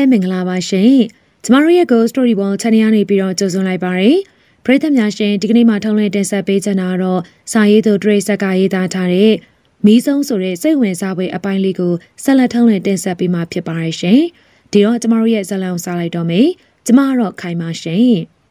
မင်္ဂလာပါရှင်ကျမတို့ရဲ့ Go Story Wall Channel ကနေပြီးတော့ကြိုဆိုလိုက်ပါရစေပရိသတ်များရှင်ဒီကနေ့မှာထုံးလင်းတင်ဆက်ပေးချင်တာတော့စာရေးသူဒရိတ်ဆက်ကရေးသားထားတဲ့မီးဆုံးဆိုတဲ့စိတ်ဝင်စားဖွယ်အပိုင်းလေးကိုဆက်လက်ထုံးလင်းတင်ဆက်ပေးမှာဖြစ်ပါရရှင်ဒီတော့ကျမတို့ရဲ့ဇာတ်လမ်းကိုစားလိုက်တော့မယ်ကျမကတော့ခိုင်ပါရှင်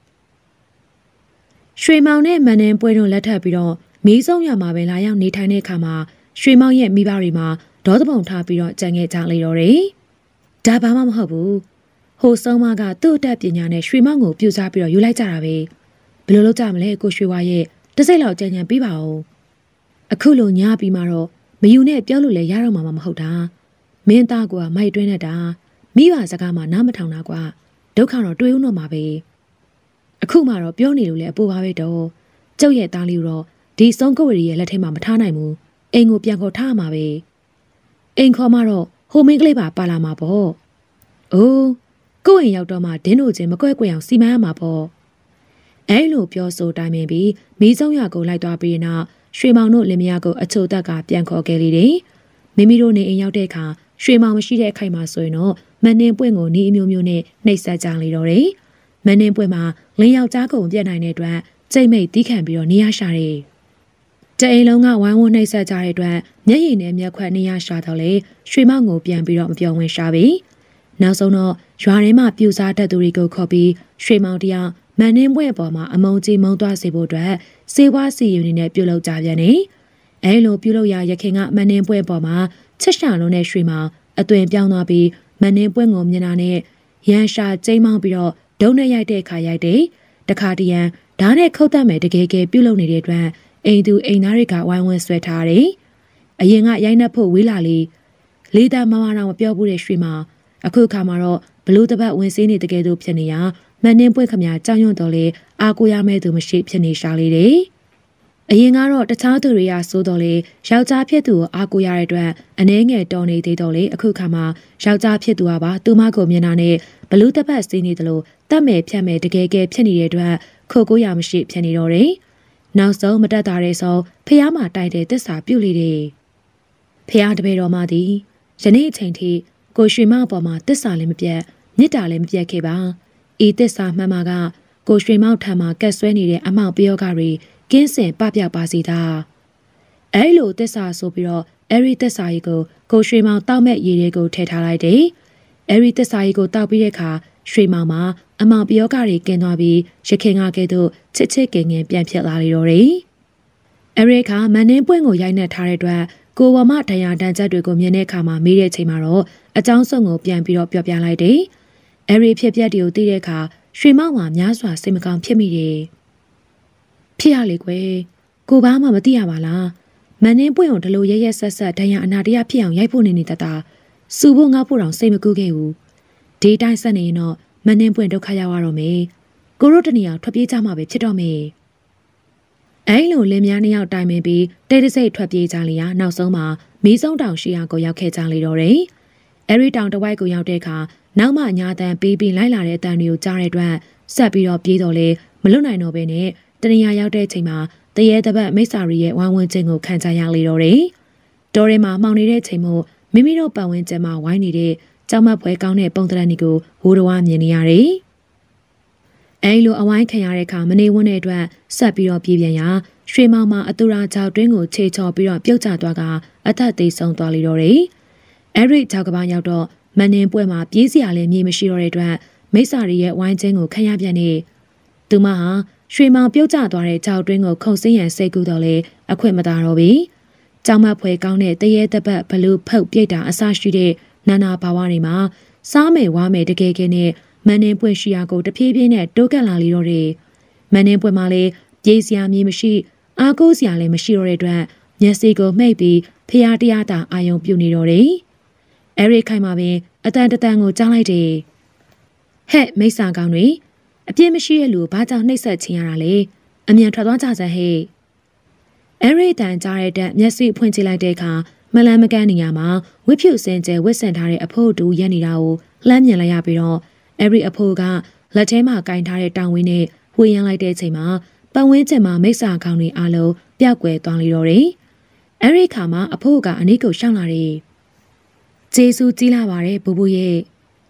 ရွှေမောင်နဲ့မန်နင်းပွဲတို့လက်ထပ်ပြီးတော့မီးဆုံးရမှာပဲလာရောက်နေထိုင်တဲ့အခါမှာရွှေမောင်ရဲ့မိဘတွေမှာဒေါသပုံထားပြီးတော့ကြံခဲ့ကြလေတော့တယ်ဒါဘာမှမဟုတ်ဘူးဟိုဆုံးမကသူ့အတတ်ပညာနဲ့ရွှေမောင်ကိုပြူစားပြီးတော့ယူလိုက်ကြတာပဲဘယ်လိုလုပ်ကြမလဲကိုရွှေဝါရဲ့တစ်စိတ်လောက်ကြံကြံပြီးပါဦးအခုလိုညားပြီးမှတော့မယူနဲ့ပြောလို့လည်းရတော့မှာမဟုတ်တာမင်းသားကမိုက်တွင်းနေတာမိဘစကားမှနားမထောင်တာကွာဒုက္ခတော့တွေးဦးတော့မှာပဲအခုမှတော့ပြောနေလို့လည်းအပူပါပဲတော့ကျုပ်ရဲ့သားလေးတော့ဒီဆုံးကဝရီရဲ့လက်ထဲမှာမထားနိုင်ဘူးအိမ်ကိုပြန်ခေါ်ထားမှာပဲအိမ်ခေါ်မှတော့ဟိုမင်းကလေးပါလာမှာပေါ့အိုးကိုယ့်အိမ်ရောက်တော့မှဒင်းတို့ချင်းမကွဲကွဲအောင်စီမံရမှာပေါ့အဲလိုပြောဆိုတိုင်းပင်ပြီးမီးဆုံးရကိုလိုက်သွားပြီးနောက်ရွှေမောင်တို့လင်မယားကိုအချိုတက်ကပြန်ခေါ်ခဲ့လေတယ်မိမိတို့နေအိမ်ရောက်တဲ့အခါရွှေမောင်မရှိတဲ့အခိုက်မှာဆိုရင်တော့မန်နင်းပွင့်ကိုနီးအမျိုးမျိုးနဲ့နှိပ်စက်ကြလေတော့တယ်မန်နင်းပွင့်မှာလင်းယောက်ျားကုန်ပြတ်နိုင်တဲ့အတွက်ကြိတ်မိတ်တီးခံပြီးတော့နေရရှာတယ်တအိမ်လုံးကဝိုင်းဝန်းနှိပ်စက်ကြတဲ့အတွက်မျက်ရည်နဲ့မျက်ခွက်နေရရှာတော့လေရွှေမောင်ကိုပြန်ပြီးတော့မပြောင်းဝင်ရှာပြီနောက်ဆုံးတော့ရွာထဲမှာပြူစားတတ်သူတွေကိုခေါ်ပြီးရွှေမောင်တရားမန်နင်းပွဲအပေါ်မှာအမုံကြီးမုံသွားစေဖို့အတွက်စေဝါစီယူနေနဲ့ပြုတ်လောက်ကြပြန်နေအဲလိုပြုတ်လောက်ရရခင်ကမန်နင်းပွဲအပေါ်မှာချစ်ရှာလုံးနဲ့ရွှေမောင်အသွင်ပြောင်းသွားပြီးမန်နင်းပွဲကိုမြင်တာနဲ့ရန်ရှာကျိမ်းမောင်းပြီးတော့ဒုံနဲ့ရိုက်တဲ့အခါရိုက်တယ်တခါတရံဓာတ်နဲ့ခုတ်တတ်မယ်တကယ်ပြုတ်လောက်နေတဲ့အတွက်အိမ်သူအိမ်သားတွေကဝိုင်းဝန်းဆွဲထားတယ်အရင်ကရိုက်နှက်ဖို့ဝေးလာလေလေးသားမမတော့မပြောဘူးတဲ့ရွှေမောင်အခုခါမှာတော့ဘလို့တပတ်ဝင်စင်းနေတကယ်တော့ဖြစ်နေရမန်နင်းပွင့်ခမကြောင်ရွံ့တော်လေအာကိုရမဲ့သူမရှိဖြစ်နေရှာလေတယ်အရင်ကတော့တခြားသူတွေကစိုးတော်လေယောက်ျားဖြစ်သူကိုအာကိုရတဲ့အတွက်အနှဲငယ်တော်နေသေးတော်လေအခုခါမှာယောက်ျားဖြစ်သူကပါသူမကိုမြင်တာနဲ့ဘလို့တပတ်စင်းနေတယ်လို့တတ်မယ်ဖြတ်မယ်တကယ်ဖြစ်နေတဲ့အတွက်ခိုကိုရမရှိဖြစ်နေတော့တယ်နောက်ဆုံးမတက်တာတဲ့ဆိုဖះမှာတိုက်တဲ့တစ္ဆာပြုတ်လေတယ်ဖះတပည့်တော်မသည်ယနေ့အချိန်ထိကိုရွှေမောင်ပေါ်မှာတစ္ဆာလည်းမပြတ်မြစ်တာလည်းမပြတ်ခဲ့ပါဤတစ္ဆာမှန်မှာကကိုရွှေမောင်ထံမှာကက်ဆွဲနေတဲ့အမောက်ပျောကတွေကင်းစင်ပပျောက်ပါစီတာအဲလိုတစ္ဆာဆိုပြီးတော့အဲဒီတစ္ဆာကြီးကိုရွှေမောင်တောက်မဲ့ရေတွေကိုထည့်ထားလိုက်တယ်အဲဒီတစ္ဆာကြီးကိုတောက်ပြီးတဲ့အခါရွှေမောင်မှာအမောက်ပျောကတွေကင်းသွားပြီးရခင်ကကဲ့သို့ချစ်ချစ်ကင်ကင်ပြန်ဖြစ်လာလေတော့တယ်အဲဒီအခါမန်နင်းပွင့်ကိုရိုက်နှက်ထားတဲ့အတွက်ကိုဝမတရားတန်ချက်တွေကိုမြင်တဲ့အခါမှာမေးတဲ့ချိန်မှာတော့အကြောင်းစုံကိုပြန်ပြီးတော့ပြောပြလိုက်တယ်။အဲဒီဖြစ်ပျက်တွေကိုသိတဲ့အခါရွှေမောင်ကများစွာစိတ်မကောင်းဖြစ်မိတယ်။ဖြစ်ရလေကွယ်။ကိုဘာမှမသိရပါလား။မန်နင်းပွင့်ကိုဒီလိုရဲရဲဆက်ဆက်တရားအနာတရားဖြစ်အောင်ရိုက်ဖို့နေတတာစူဖို့ငေါ့ဖို့တောင်စိတ်မကူးခဲ့ဘူး။ဒီတိုင်းဆက်နေရင်တော့မန်နင်းပွင့်ဒုက္ခရောက်ရတော့မယ်။ကိုတို့တနေရာထွက်ပြေးကြမှာပဲဖြစ်တော့မယ်။အဲလိုလင်းများနှစ်ယောက်တိုင်ပင်ပြီးတဲတစိတ်ထွက်ပြေးကြလေရနောက်ဆုံးမှာမီးစုံတောင်ရှိရာကိုရောက်ခဲ့ကြလေတော့တယ်။အဲဒီတောင်တဝိုက်ကိုရောက်တဲ့အခါနောက်မှညာတန်ပြီးလိုက်လာတဲ့အတန်တွေကိုကြားတဲ့အတွက်ဆက်ပြီးတော့ပြေးတော့လေမလွတ်နိုင်တော့ဘဲနဲ့တနေရာရောက်တဲ့အချိန်မှာတရေတပတ်မိစ္ဆာရီရဲ့ဝိုင်းဝန်းခြင်းကိုခံကြရလေတော့တယ်။တော်ထဲမှာမှောင်နေတဲ့ချိန်မို့မိမိတို့ပတ်ဝန်းကျင်မှာဝိုင်းနေတဲ့ကြောက်မက်ဖွယ်ကောင်းတဲ့ပုံသဏ္ဍာန်တွေကိုဝိုးတော်မြင်နေရတယ်။အဲလိုအဝိုင်းခံရတဲ့အခါမနေဝန်းတဲ့အတွက်ဆက်ပြီးတော့ပြေးပြန်ရရွှေမောင်မှာအတူရာကြောက်တွင်းကိုခြေချော်ပြီးတော့ပြုတ်ကျသွားကအသက်သေးဆုံးသွားလေတော့တယ်။အဲဒီကြောက်ကပန်းရောက်တော့မန်နင်းပွဲမှာပြေးစရာလည်းမြေမရှိတော့တဲ့အတွက်မိစ္ဆာရီရဲ့ဝိုင်းချင်းကိုခံရပြန်နေသူမဟာရွှေမောင်ပြုတ်ကျသွားတဲ့ကြောက်တွင်းကိုခုန်ဆင်းရန်စိတ်ကူးတော့လေအခွင့်မသာတော့ပြီ။ကြောက်မက်ဖွယ်ကောင်းတဲ့တရေတပတ်ဘလူးဖုတ်ပြိတ်တာအဆရှိတဲ့နာနာဘာဝတွေမှာစားမယ်ဝါမယ်တကယ်ကဲနဲ့မန်နင်းပွင့်ရှိရာကိုတဖြည်းဖြည်းနဲ့တိုးကပ်လာလေတော့တယ်။မန်နင်းပွင့်မှာလည်းပြေးစရာမြေမရှိအားကိုးစရာလည်းမရှိတော့တဲ့အတွက်မျက်စိကိုမှိတ်ပြီးဖျားတရားတာအာယုံပြုနေတော့တယ်။အဲဒီခိုင်မှာပင်အတန်တန်ကိုကြားလိုက်တယ်။ဟဲ့မိစ္ဆာကောင်းတွေအပြစ်မရှိတဲ့လူဘာကြောင့်နှိပ်စက်ချင်ရတာလဲ။အမြန်ထွက်သွားကြစမ်းဟဲ့။အဲဒီတန်ကြားတဲ့တက်မျက်စိဖွင့်ကြည့်လိုက်တဲ့အခါမလန်းမကန်းနေရမှာဝစ်ဖြူစင်ကျဲဝစ်ဆင်ထားတဲ့အဖိုးတူရက်နေတာကိုလှမ်းမြင်လိုက်ရပြီးတော့အဲဒီအဖိုးကလက်ထဲမှာကင်ထားတဲ့တောင်ဝင်းနဲ့ဝေးရန်လိုက်တဲ့အချိန်မှာပတ်ဝန်းကျင်မှာမိစ္ဆာကောင်းတွေအားလုံးပျောက်ကွယ်သွားလေတော့တယ်။အဲဒီခါမှာအဖိုးကအနီးကိုရှောင်းလာတယ်။ကျေးဇူးကြီးလာပါတယ်ဘူဘူရဲ့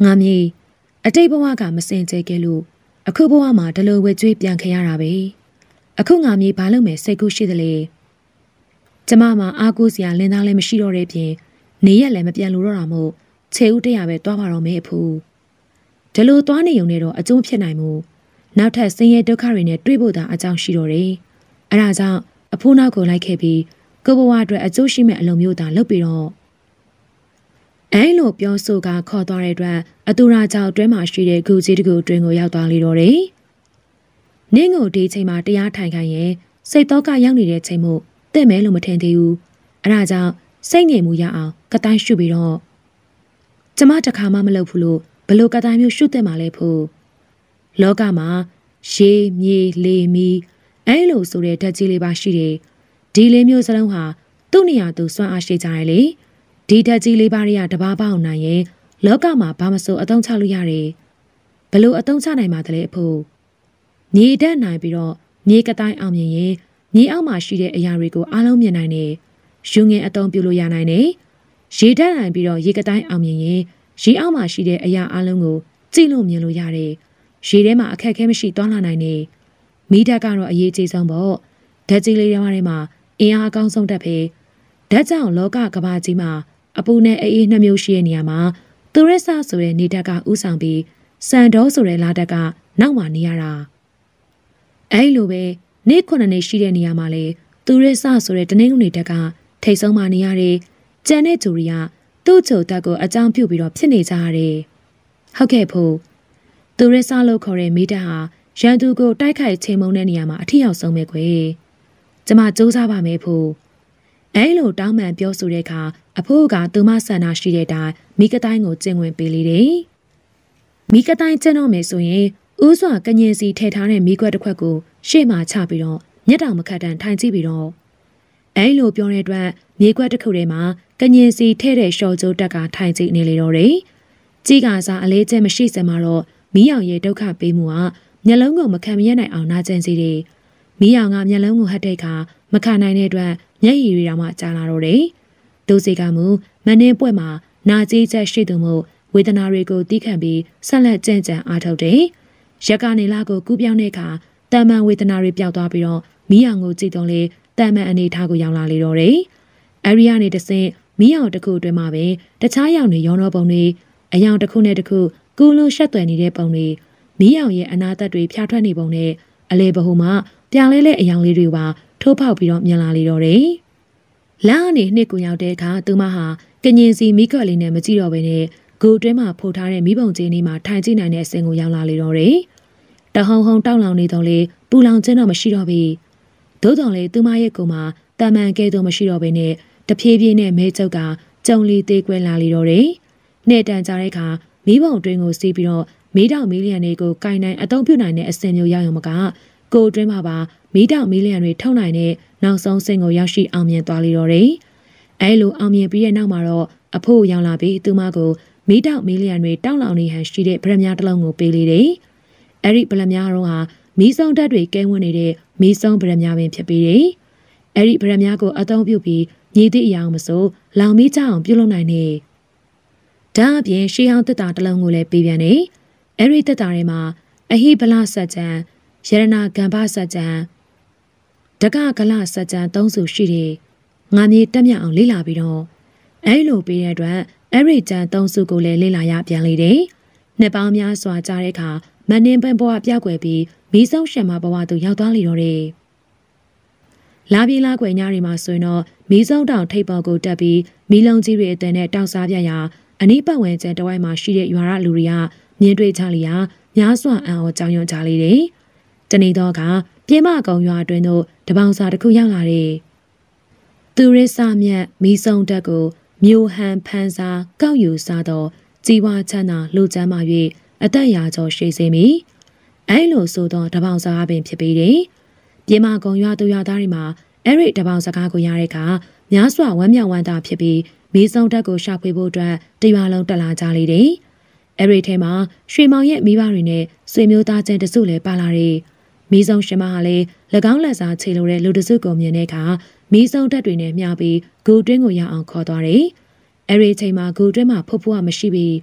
ငါမြေအတိတ်ဘဝကမစင်ကြဲခဲ့လို့အခုဘဝမှာဒလိုဝဲကျွေးပြန်ခဲ့ရတာပဲအခုငါမြေဘာလို့မယ်စိတ်ကူးရှိသလဲကျမမှာအားကိုးစရာလင်းသားလည်းမရှိတော့တဲ့ပြင်နေရက်လည်းမပြန်လို့တော့တာမို့ခြေဦးတရပဲတွားပါတော့မယ်အဖိုးဒီလိုတွားနေုံနဲ့တော့အကျိုးဖြစ်နိုင်မှုနောက်ထပ်ဆင်းရဲဒုက္ခတွေနဲ့တွေ့ဖို့သာအကြောင်းရှိတော့တယ်အဲဒါကြောင့်အဖိုးနောက်ကိုလိုက်ခဲ့ပြီးကိုဘဝအတွက်အကျိုးရှိမဲ့အလုပ်မျိုးသာလုပ်ပြီးတော့အဲလိုပြောဆိုကခေါ်သွားတဲ့အတွက်အတူရာကြောင့်အတွဲမှာရှိတဲ့ဂူကြီးတကူအတွင်းကိုရောက်သွားလေတော့တယ်နင်းကိုဒီချိန်မှာတရားထိုင်ခိုင်းရင်စိတ်တော့ကရောက်နေတဲ့ချိန်မို့တဲ့မဲလို့မထင်သေးဘူးအဲဒါကြောင့်စိတ်ငြိမ်မှုရအောင်ကတိုင်းရှုပြီးတော့ကျမတခါမှမလုပ်ဘူးလို့ဘလို့ကတိုင်းမျိုးရှုတဲ့မှာလဲဖို့လောကမှာရေမြေလေမီအဲလိုဆိုတဲ့ဓာတ်ကြီးလေးပါရှိတယ်ဒီလေးမျိုးစလုံးဟာသူ့နေရာသူစွမ်းအားရှိကြတယ်လေဒီဓာတ်ကြီးလေးပါးတွေကတဘာပေါအောင်နိုင်ရင်လောကမှာဘာမဆိုအသုံးချလို့ရတယ်ဘလို့အသုံးချနိုင်မှာတလဲအဖို့မြေတက်နိုင်ပြီးတော့မြေကတိုင်းအောင်မြင်ရင်မြေအောက်မှာရှိတဲ့အရာတွေကိုအားလုံးမြင်နိုင်တယ်ယူငင်အသုံးပြုလို့ရနိုင်တယ်ရေတက်နိုင်ပြီးတော့ရေကတိုင်းအောင်မြင်ရင်ရေအောက်မှာရှိတဲ့အရာအားလုံးကိုကြည့်လို့မြင်လို့ရတယ်ရေထဲမှာအခက်အခဲမရှိသွားလာနိုင်တယ်မိဓာတ်ကတော့အရေးကြီးဆုံးပေါ့ဓာတ်ကြီးလေးတွေမှာအင်အားအကောင်းဆုံးတတ်ပဲဓာတ်ကြောင့်လောကကဘာကြီးမှာအပူနဲ့အေးနှစ်မျိုးရှိတဲ့နေရာမှာသူရဆဆိုတဲ့နေဓာတ်ကဥဆောင်ပြီးစံတော်ဆိုတဲ့လာဓာတ်ကနောက်မှနေရတာအဲလိုပဲနေ9နေရှိတဲ့နေရာမှာလေသူရဆဆိုတဲ့တနင်္ဂနွေဓာတ်ကထိတ်ဆုံးမှနေရတယ်ကျန်တဲ့ဂျူရီကသူ့ချိုဓာတ်ကိုအကြောင်းပြုပြီးတော့ဖြစ်နေကြရတယ်ဟုတ်ကဲ့ဖို့သူရဆလို့ခေါ်တဲ့မိဓာတ်ဟာရန်သူကိုတိုက်ခိုက်ချိန်မုံတဲ့နေရာမှာအထီရောက်ဆုံးပဲကွယ်ကျမစူးစမ်းပါမယ်ဖို့အဲလိုတောင်းပန်ပြောဆိုတဲ့အခါအဖိုးကသူမဆန္ဒရှိတဲ့အတိုင်းမိကတိုင်းကိုကျင့်ဝင်ပေးလေတယ်မိကတိုင်းကျင့်တော့မယ်ဆိုရင်ဥစွာကညင်စီထည့်ထားတဲ့မိခွက်တစ်ခွက်ကိုရှေ့မှာချပြီးတော့မျက်တောင်မခတ်တန်ထိုင်ကြည့်ပြီးတော့အဲလိုပြောတဲ့အတွက်မြေခွက်တစ်ခုထဲမှာကညင်စီထည့်တဲ့ရှော့ကျိုးတက်ကထိုင်ကြည့်နေလေတော့တယ်ကြီးကစားအလေးကျင့်မရှိစင်မှာတော့မီးအောင်ရဲ့ဒုက္ခပေးမှုကမျက်လုံးကိုမခံမရနိုင်အောင်နာကျင်စေတယ်မီးအောင်ကမျက်လုံးကိုဟတ်တဲ့အခါမခံနိုင်တဲ့အတွက်မျက်ရည်တွေတောင်မှကျလာတော့တယ်ဒုစီကမူမနှင်းပွက်မှာနာကြီးချက်ရှိသူမို့ဝေဒနာတွေကိုတီးခန့်ပြီးဆက်လက်ကြံ့ကြံ့အားထုတ်တယ်ရက်ကနေလာကိုကူးပြောင်းတဲ့အခါတန်မှန်ဝေဒနာတွေပျောက်သွားပြီးတော့မီးအောင်ကိုကြည့်တော့လေတန်မှန်အနေထားကိုရောက်လာလေတော့တယ်အဲဒီကနေတဆင့်မီးအောင်တစ်ခုအတွင်းမှာပဲတခြားရောင်တွေရောတော့ပုံတွေအယောင်တစ်ခုနဲ့တစ်ခုကူးလို့ရှက်သွယ်နေတဲ့ပုံတွေမီးအောင်ရဲ့အနာသက်တွေဖြာထွက်နေပုံနဲ့အလေဘဟုမှာပြောင်လဲလဲအယောင်လေးတွေပါထိုးပေါက်ပြီးတော့မြင်လာလေတော့တယ်။လာအနေနှစ်ကိုရောက်တဲ့အခါသူမဟာကညင်စီမိခွက်လေးနဲ့မကြည့်တော့ဘဲနဲ့ဂိုအတွင်းမှာဖိုးထားတဲ့မိဘုံကျင်းလေးမှာထိုင်ကြည့်နိုင်တဲ့အဆင့်ကိုရောက်လာလေတော့တယ်။တဟုံဟုံတောက်လောင်နေတော့လေပူလောင်ခြင်းတော့မရှိတော့ပြီ။သို့တော်လေသူမရဲ့ကိုယ်မှာတာမန်ကဲတော့မရှိတော့ဘဲနဲ့တဖြည်းဖြည်းနဲ့မဲကျုပ်ကကြုံလီသေးကွဲလာလေတော့တယ်။နဲ့တန်ကြတဲ့အခါမိဘုံတွင်ကိုစီးပြီးတော့မိတောင်မီလီယံတွေကိုကင်နိုင်အသုံးပြုနိုင်တဲ့အဆင့်မျိုးရောက်ရုံမကကိုအတွင်းမှာပါမိတောင်မီလီယံတွေထုတ်နိုင်တဲ့နောက်ဆုံးဆင့်ကိုရောက်ရှိအောင်မြင်သွားလေတော့တယ်။အဲလိုအောင်မြင်ပြီးတဲ့နောက်မှာတော့အဖို့ရောက်လာပြီးသူမကိုမိတောင်မီလီယံတွေတောက်လောင်နေဟန်ရှိတဲ့ဗရမ ्या တစ်လုံးကိုပေးလေတယ်။အဲဒီဗရမ ्या တော့ဟာမီးစုံတက်တွေကဲဝင်နေတဲ့မီးစုံဗရမ ्या ပင်ဖြစ်ပြီးတယ်။အဲဒီဗရမ ्या ကိုအသုံးပြုပြီးညီသည့်အရာမဆိုလောင်မီးချအောင်ပြုလုပ်နိုင်တယ်။ဒါအပြင်ရှေးဟောင်းတက်တာတစ်လုံးကိုလည်းပေးပြန်တယ်။အဲဒီတက်တာတွေမှာအဟိဗလစัจ jံ ရတနာကံဘစัจ jံ ဒကကလစัจ jံ သုံးစုရှိတယ်။ငါမြေတက်မြအောင်လေ့လာပြီးတော့အဲလိုပေးတဲ့အတွက်အဲ့ဒီကျန်သုံးစုကိုလည်းလေ့လာရပြန်လေတယ်။နှစ်ပေါင်းများစွာကြာတဲ့အခါမနှင်းပန်းဘဝပြောက်ွယ်ပြီးမီးဆုံးရှင်မဘဝသို့ရောက်သွားလေတော့တယ်။လာပြေးလာကွယ်ညတွေမှာဆိုရင်တော့မီးဆုံးတောင်ထိပ်ပေါ်ကိုတက်ပြီးမီးလုံးကြီးတွေအသွင်နဲ့တောက်စားပြရာအနီးပတ်ဝန်းကျင်တဝိုက်မှာရှိတဲ့ရွာရလူတွေကမြင်တွေ့ကြလျာများစွာအံ့ဩကြောင်ရွံ့ကြလေတယ်။တနေ့တော့ကပြင်းမကုံရွာအတွင်းသို့တပေါင်းစာတစ်ခုရောက်လာတယ်။သူရစ်စမြတ်မီးဆုံးတက်ကိုမြို့ဟန်ဖန်စာကောက်ယူစားသောជីဝချမ်းသာလူချမ်းမာ၍အသက်ရာကျော်ရှိစေမည်အဲလိုဆိုသောတပေါင်းစကားပင်ဖြစ်ပေတယ်ပြေမကုံရွာသူရွာသားတွေမှာအဲ့ဒီတပေါင်းစကားကိုရတဲ့အခါများစွာဝမ်းမြောက်ဝမ်းသာဖြစ်ပြီးမီးစုံတက်ကိုရှာဖွေဖို့အတွက်တရွာလုံးတက်လာကြလေတယ်အဲ့ဒီထဲမှာရွှေမောင်ရဲ့မိဘတွေနဲ့ဆွေမျိုးသားချင်းတစုလည်းပါလာတယ်မီးစုံရှင်မဟာလည်း၎င်းလက်စားခြေလိုတဲ့လူတစုကိုမြင်တဲ့အခါမီးစုံတက်တွေနဲ့မျှပြီးဂူတွင်းကိုရအောင်ခေါ်သွားတယ်။အဲဒီချိန်မှာဂူတွင်းမှာဖုတ်ဖုတ်ကမရှိပြီး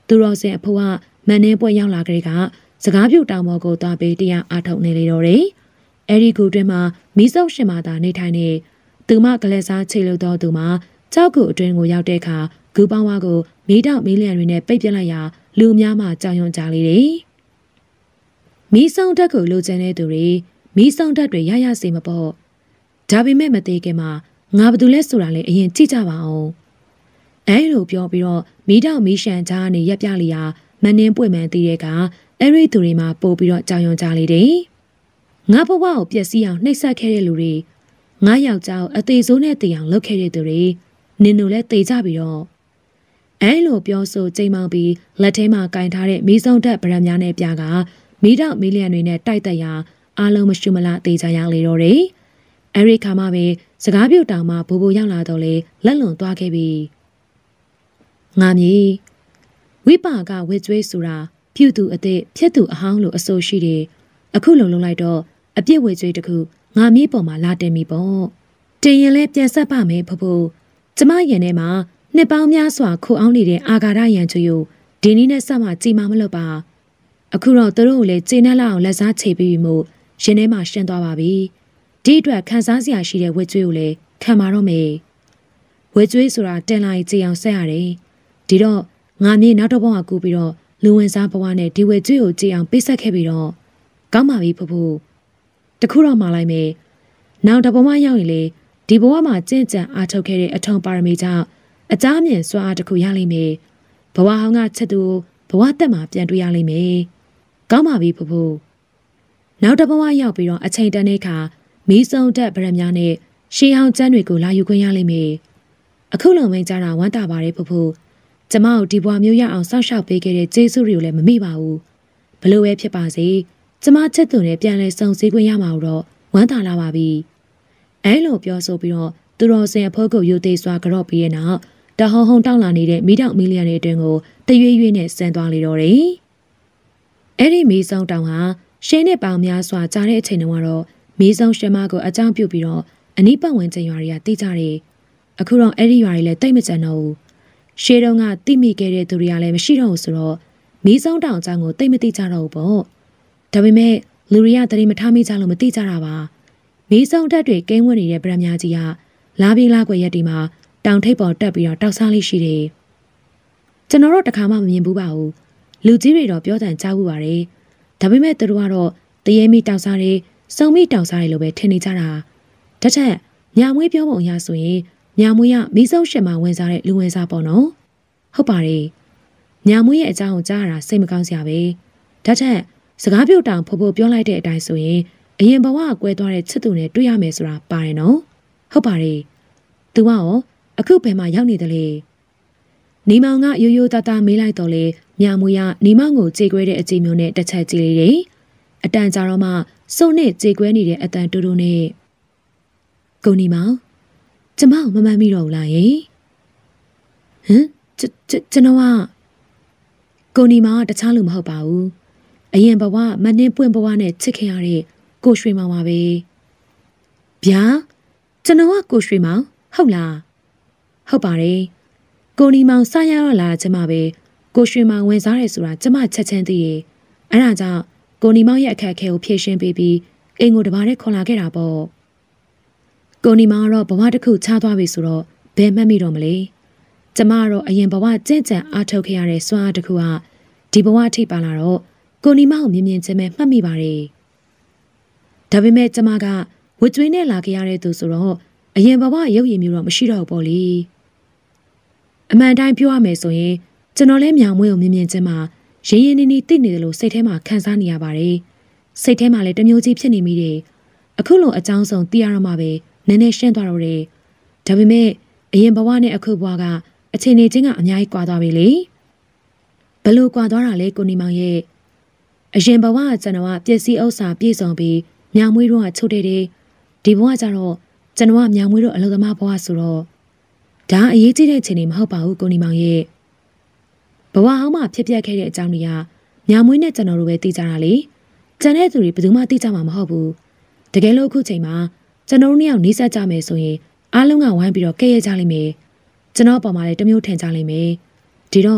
သူတော်စင်အဖိုးကမန်နှင်းပွဲရောက်လာကြတဲ့ကစကားပြုတ်တောင်ပေါ်ကိုသွားပြီးတရားအားထုတ်နေလေတော့တယ်။အဲဒီကူတွင်မှာမီးစုပ်ရှင်မသာနေထိုင်နေသူမကလေးစားချိတ်လို့တော့သူမကြောက်ကူအတွင်းကိုရောက်တဲ့အခါဂူပေါင်းဝါကိုမီးတောက်မီးလျံတွေနဲ့ပိတ်ပြလိုက်ရာလူများမှကြောင်ရွံ့ကြလေတယ်။မီးစုံတက်ကိုလိုချင်တဲ့သူတွေမီးစုံတက်တွေရရစေမပေါ့။ဒါပေမဲ့မသေးခင်မှာငါဘာလို့လဲဆိုတာလေအရင်ကြည့်ကြပါအောင်။အဲလိုပြောပြီးတော့မီးတောက်မီးရှံကြားနေရက်ပြလျာမနှင်းပွင့်မှန်တည်တဲ့ကအဲ့ဒီသူတွေမှာပို့ပြီးတော့ကြောင်ရွံ့ကြလေတယ်။ငါဘဝကိုပျက်စီးအောင်နှိပ်စက်ခဲ့တဲ့လူတွေငါယောက်ျားအသေးစိုးနဲ့တည်အောင်လုပ်ခဲ့တဲ့သူတွေနင်တို့လည်းတည်ကြပြီးတော့အဲလိုပြောဆိုချိန်မောင်းပြီးလက်ထဲမှာကင်ထားတဲ့မီးစုံတက်ဗရံများနဲ့ပြာကမီးတောက်မီးလျံတွေနဲ့တိုက်တက်ရာအားလုံးမရှိမလားတည်ကြရလေတော့တယ်။အဲဒီခါမှပဲစကားပြုတ်တောင်မှဘူဘူရောက်လာတော့လေလက်လွန်သွားခဲ့ပြီ။ငါမြေဝိပါကဝစ်ကျွေးဆိုတာဖြူသူအသက်ဖြက်သူအဟောင်းလိုအဆိုရှိတယ်။အခုလုံလုံးလိုက်တော့အပြစ်ဝစ်ကျွေးတခုငါမြေပေါ်မှာလာတင်ပြီပေါ့။တင်ရင်လဲပြန်ဆက်ပါမယ်ဖဖိုးကျမရင်ထဲမှာနှစ်ပေါင်းများစွာခိုအောင်နေတဲ့အာဃာတရန်ချူဒီနည်းနဲ့ဆက်မှကြည်မမလို့ပါအခုတော့သူတို့ကိုလည်းကျေနပ်လောက်အောင်လက်စားချေပြီးမို့ရင်ထဲမှာရှင်းသွားပါပြီဒီအတွက်ခန်းစားစရာရှိတဲ့ဝက်ကျွေးကိုလည်းခံပါတော့မယ်ဝက်ကျွေးဆိုတာတင်လာကြည်အောင်ဆက်ရတယ်ဒီတော့ငါမြေနောက်တော့ဘဝကူပြီးတော့လူဝင်စားဘဝနဲ့ဒီဝက်ကျွေးကိုကြည်အောင်ပေးဆက်ခဲ့ပြီးတော့ကောင်းပါပြီဖဖိုးတခုတော့မှာလိုက်မယ်နောက်တဘဝရောက်ရင်လေဒီဘဝမှာကြင့်ကြံအားထုတ်ခဲ့တဲ့အထုံပါရမီကြောင့်အကြမ်းမြင်စွာအားတစ်ခုရလိမ့်မယ်ဘဝဟောင်းကချက်သူဘဝတက်မှာပြန်တွေ့ရလိမ့်မယ်ကောင်းပါပြီဖဖိုးနောက်တစ်ဘဝရောက်ပြီးတော့အချိန်တန်တဲ့အခါမီးစုံတက်ဗရံများနဲ့ရှေးဟောင်းကျမ်းတွေကိုလာယူခွင့်ရလိမ့်မယ်အခုလုံမင်းကြတာဝမ်းသာပါတယ်ဖဖိုးကျမတို့ဒီဘဝမျိုးရအောင်စောင့်ရှောက်ပေးခဲ့တဲ့ကျေးဇူးတွေကိုလည်းမမေ့ပါဘူးဘလို့ပဲဖြစ်ပါစေကျမချက်သူနဲ့ပြန်လဲစုံစည်းခွင့်ရမှာတော့ဝမ်းသာလာပါပြီအဲလိုပြောဆိုပြီးတော့သူတော်စင်အဖိုးကိုယူသေးစွာကြော့ပြီးရဲ့နောက်တဟုံဟုံတောက်လာနေတဲ့မီးတောက်မီလျံတွေအတွင်းကိုတရွေ့ရွေ့နဲ့ဆင်းသွားလေတော့တယ်။အဲ့ဒီမီးစုံတောင်ဟာရှင်းတဲ့ပေါင်များစွာကြားတဲ့အချိန်တုန်းကတော့မီးစုံရှမကိုအကြောင်းပြုပြီးတော့အနီးပတ်ဝန်းကျင်ရွာတွေကတိကြတယ်။အခုတော့အဲ့ဒီရွာတွေလည်းတိတ်မကြံတော့ဘူး။ရှေးတုန်းကတိမိခဲ့တဲ့သူတွေကလည်းမရှိတော့ဘူးဆိုတော့မီးစုံတောင်အကြောင်းကိုတိတ်မသိကြတော့ဘူးပေါ့။ဒါပေမဲ့လူတွေကတတိမထားမိကြလို့မသိကြတာပါ။မီးစုံတက်တွေကင်းဝင်နေတဲ့ဗရမများကြီးကလာပြီးလာခွေရက်ဒီမှာတောင်ထိပ်ပေါ်တက်ပြီးတော့တောက်စားလေးရှိတယ်။ကျွန်တော်တို့တခါမှမမြင်ဘူးပါဘူး။လူကြီးတွေတော့ပြောတန်ကြားဘူးပါတယ်။ဒါပေမဲ့သူတို့ကတော့တရေမီတောက်စားတွေစုံမီတောက်စားတွေလိုပဲထင်နေကြတာ။တစ်ချက်ညာမွေးပြောပုံအရဆိုရင်ညာမွေးကမီးစုံရှင်မှာဝင်စားတဲ့လူဝင်စားပေါ့နော်။ဟုတ်ပါတယ်။ညာမွေးရဲ့အကြောင်းကိုကြားရတာစိတ်မကောင်းစရာပဲ။ဒါချက်စကားပြုတ်တောင်ဖို့ပြောလိုက်တဲ့အတိုင်းဆိုရင်အရင်ဘဝကကွဲသွားတဲ့ချစ်သူနဲ့တွေ့ရမယ်ဆိုတာပါတယ်နော်။ဟုတ်ပါတယ်။ तू ကရောအခုဘယ်မှာရောက်နေသလဲနီမောင်ကရိုးရိုးသားသားမေးလိုက်တော့လေမြမွေကနီမောင်ကိုကြေကွဲတဲ့အကြည့်မျိုးနဲ့တစ်ချက်ကြည့်လိုက်တယ်အတန်ကြာတော့မှစုံနဲ့ကြေကွဲနေတဲ့အတန်တူတူနဲ့ကိုနီမောင်ကျမကိုမမှန်မိတော့ဘူးလားယင်ဟမ်ကျွန်တော်ကကိုနီမောင်ကတခြားလူမဟုတ်ပါဘူးအရင်ဘဝမနှင်းပွင့်ဘဝနဲ့ချစ်ခင်ရတဲ့ကိုရွှေမောင်ပါပဲဗျာကျွန်တော်ကကိုရွှေမောင်ဟုတ်လားဟုတ်ပါတယ်ကိုနီမောင်စရရလာချင်မှပဲကိုရွှေမောင်ဝင်စားရဲဆိုတာကျမချက်ချင်းသိရဲ့အဲဒါကြောင့်ကိုနီမောင်ရဲ့အခက်အခဲကိုဖြေရှင်းပေးပြီးအိမ်ကိုတပါးနဲ့ခေါ်လာခဲ့တာပေါ့ကိုနီမောင်ကတော့ဘဝတစ်ခုချသွားပြီဆိုတော့ဘယ်မှတ်မိတော့မလဲကျမကတော့အရင်ဘဝကြင့်ကြံအားထုတ်ခဲ့ရတဲ့စွမ်းအားတစ်ခုကဒီဘဝထိပ်ပါလာတော့ကိုနီမောင်ကိုမြင်မြင်ချင်းပဲမှတ်မိပါတယ်ဒါပေမဲ့ကျမကဝတ်ကျွေးနဲ့လာခဲ့ရတဲ့သူဆိုတော့အရင်ဘဝရုပ်ရည်မျိုးတော့မရှိတော့ဘူးပေါ့လေအမှန်တိုင်းပြောရမယ်ဆိုရင်ကျွန်တော်လည်းမြောင်မွေးကိုမြင်မြင်ချင်းမှာရင်းရင်းနှီးနှီးသိနေတယ်လို့စိတ်ထဲမှာခံစားနေရပါတယ်စိတ်ထဲမှာလည်းတမျိုးကြီးဖြစ်နေမိတယ်အခုလိုအကြောင်းဆုံးသိရတော့မှပဲနည်းနည်းရှင်းသွားတော့တယ်ဒါပေမဲ့အရင်ဘဝနဲ့အခုဘဝကအခြေအနေချင်းကအများကြီးကွာသွားပြီလေဘလို့ကွာသွားတာလဲကိုနီမောင်ရဲ့အရင်ဘဝကကျွန်တော်ကပစ္စည်းဥစ္စာပြည့်စုံပြီးမြောင်မွေးတော့ချုပ်တယ်ဒီဘဝကျတော့ကျွန်တော်ကမြောင်မွေးတော့အလုပ်သမားဘဝဆိုတော့ဒါအရေးကြီးတဲ့အခြေအနေမဟုတ်ပါဘူးကိုနီမောင်ရဲ့ဘဝဟောင်းမှာဖြစ်ပျက်ခဲ့တဲ့အကြောင်းတွေကမြောင်မွေးနဲ့ကျွန်တော်တို့ပဲသိကြတာလေကျန်တဲ့သူတွေဘယ်သူမှသိကြမှာမဟုတ်ဘူးတကယ်လို့အခုချိန်မှာကျွန်တော်တို့နှစ်ယောက်နှိစက်ကြမယ်ဆိုရင်အားလုံးကဝိုင်းပြီးတော့ကဲ့ရဲ့ကြလိမ့်မယ်ကျွန်တော်ပေါ်မှာလည်းတမျိုးထင်ကြလိမ့်မယ်ဒီတော့